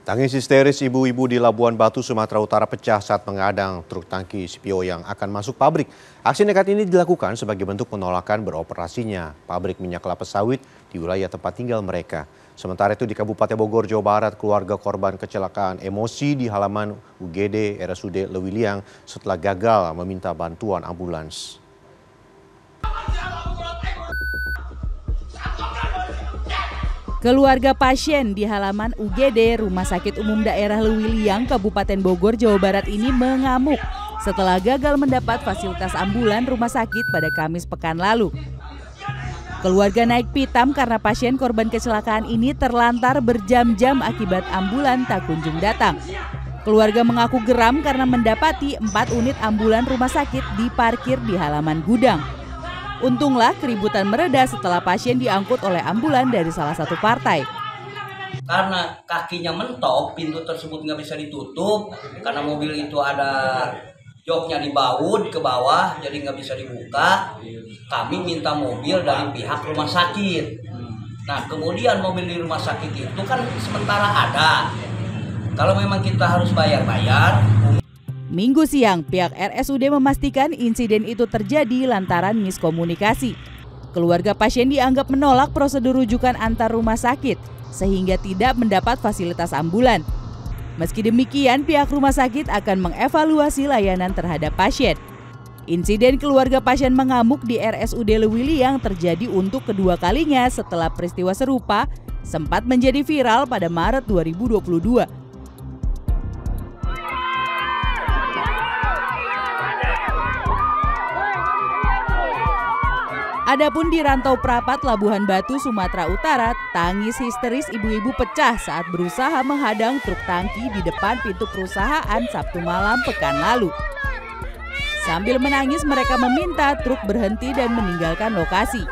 Tangis histeris ibu-ibu di Labuan Batu, Sumatera Utara pecah saat mengadang truk tangki CPO yang akan masuk pabrik. Aksi nekat ini dilakukan sebagai bentuk penolakan beroperasinya pabrik minyak kelapa sawit di wilayah tempat tinggal mereka. Sementara itu di Kabupaten Bogor, Jawa Barat, keluarga korban kecelakaan emosi di halaman UGD RSUD Lewiliang setelah gagal meminta bantuan ambulans. Keluarga pasien di halaman UGD Rumah Sakit Umum Daerah Lewiliang, Kabupaten Bogor, Jawa Barat ini mengamuk setelah gagal mendapat fasilitas ambulan rumah sakit pada Kamis pekan lalu. Keluarga naik pitam karena pasien korban kecelakaan ini terlantar berjam-jam akibat ambulan tak kunjung datang. Keluarga mengaku geram karena mendapati 4 unit ambulan rumah sakit diparkir di halaman gudang. Untunglah keributan mereda setelah pasien diangkut oleh ambulan dari salah satu partai. Karena kakinya mentok, pintu tersebut nggak bisa ditutup. Karena mobil itu ada joknya di baut ke bawah, jadi nggak bisa dibuka. Kami minta mobil dari pihak rumah sakit. Nah, kemudian mobil di rumah sakit itu kan sementara ada. Kalau memang kita harus bayar-bayar. Minggu siang, pihak RSUD memastikan insiden itu terjadi lantaran miskomunikasi. Keluarga pasien dianggap menolak prosedur rujukan antar rumah sakit, sehingga tidak mendapat fasilitas ambulan. Meski demikian, pihak rumah sakit akan mengevaluasi layanan terhadap pasien. Insiden keluarga pasien mengamuk di RSUD Lewiliang terjadi untuk kedua kalinya setelah peristiwa serupa sempat menjadi viral pada Maret 2022. Adapun di Rantau Prapat, Labuhan Batu, Sumatera Utara, tangis histeris ibu-ibu pecah saat berusaha menghadang truk tangki di depan pintu perusahaan Sabtu malam pekan lalu. Sambil menangis, mereka meminta truk berhenti dan meninggalkan lokasi.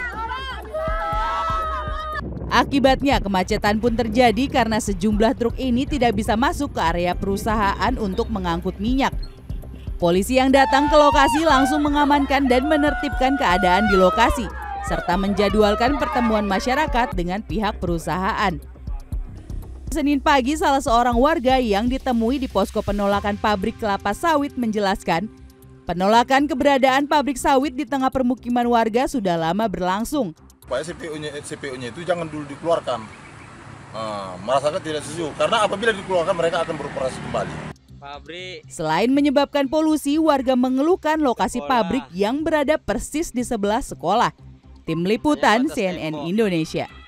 Akibatnya kemacetan pun terjadi karena sejumlah truk ini tidak bisa masuk ke area perusahaan untuk mengangkut minyak. Polisi yang datang ke lokasi langsung mengamankan dan menertibkan keadaan di lokasi, serta menjadwalkan pertemuan masyarakat dengan pihak perusahaan. Senin pagi, salah seorang warga yang ditemui di posko penolakan pabrik kelapa sawit menjelaskan, penolakan keberadaan pabrik sawit di tengah permukiman warga sudah lama berlangsung. Supaya CPO-nya itu jangan dulu dikeluarkan. Merasakan tidak setuju, karena apabila dikeluarkan mereka akan beroperasi kembali. Selain menyebabkan polusi, warga mengeluhkan lokasi pabrik yang berada persis di sebelah sekolah. Tim Liputan CNN Indonesia.